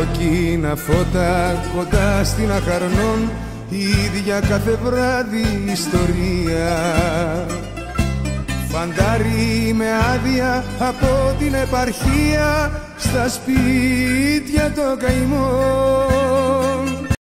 Κόκκινα φώτα κοντά στην Αχαρνών, η ίδια κάθε βράδυ ιστορία. Φαντάρι με άδεια από την επαρχία, στα σπίτια το καημό.